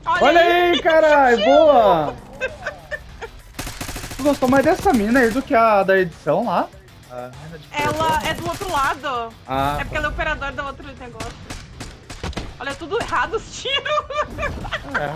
Olha aí, caralho, boa! Tu gostou mais dessa mina aí do que a da edição lá? A mina de Ela é do outro lado. Ah, É porque ela é operador do outro negócio. Olha, tudo errado os tiros. é.